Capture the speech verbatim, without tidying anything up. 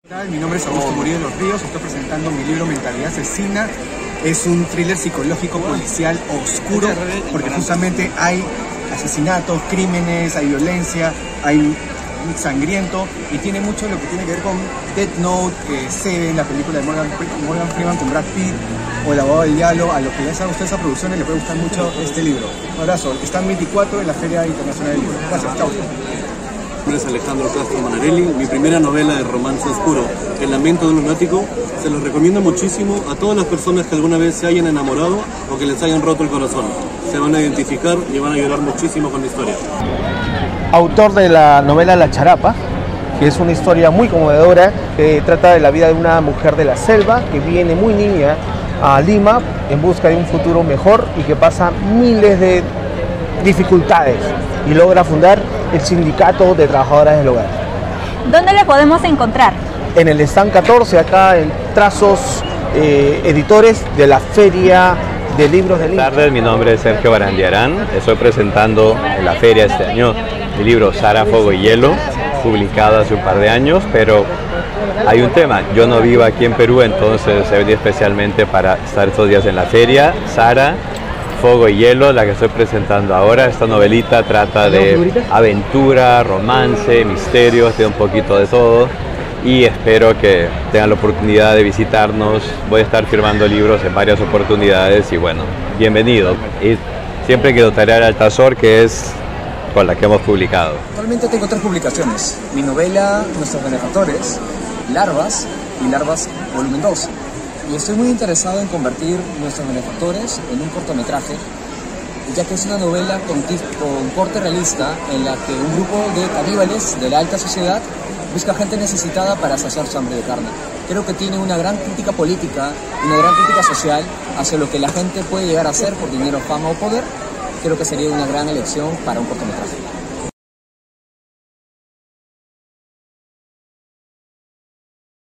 Mi nombre es Augusto Murillo de los Ríos, estoy presentando mi libro Mentalidad Asesina. Es un thriller psicológico policial oscuro porque justamente hay asesinatos, crímenes, hay violencia, hay sangriento y tiene mucho lo que tiene que ver con Death Note, eh, Seven, la película de Morgan, Morgan Freeman con Brad Pitt o El abogado del diablo. A los que les ha gustado esa producción les puede gustar mucho este libro. Un abrazo, está en veinticuatro en la Feria Internacional del Libro. Gracias, chao. Mi nombre es Alejandro Castro Manarelli, mi primera novela de romance oscuro, El lamento de un lunático. Se los recomiendo muchísimo a todas las personas que alguna vez se hayan enamorado o que les hayan roto el corazón. Se van a identificar y van a llorar muchísimo con la historia. Autor de la novela La Charapa, que es una historia muy conmovedora que trata de la vida de una mujer de la selva que viene muy niña a Lima en busca de un futuro mejor y que pasa miles de dificultades y logra fundar el Sindicato de Trabajadoras del Hogar. ¿Dónde le podemos encontrar? En el stand catorce, acá en Trazos eh, Editores de la Feria de Libros de Lima. Buenas tardes, mi nombre es Sergio Barandiarán. Estoy presentando en la feria este año mi libro Sara, Fuego y Hielo, publicado hace un par de años, pero hay un tema. Yo no vivo aquí en Perú, entonces he venido especialmente para estar estos días en la feria. Sara, Fuego y Hielo, la que estoy presentando ahora. Esta novelita trata de aventura, romance, misterios, tiene un poquito de todo y espero que tengan la oportunidad de visitarnos. Voy a estar firmando libros en varias oportunidades y bueno, bienvenido. Y siempre quiero traer al Tazor, que es con la que hemos publicado. Actualmente tengo tres publicaciones: mi novela Nuestros Benefactores, Larvas y Larvas volumen dos. Y estoy muy interesado en convertir Nuestros Benefactores en un cortometraje, ya que es una novela con, con corte realista en la que un grupo de caníbales de la alta sociedad busca gente necesitada para saciar su hambre de carne. Creo que tiene una gran crítica política, una gran crítica social hacia lo que la gente puede llegar a hacer por dinero, fama o poder. Creo que sería una gran elección para un cortometraje.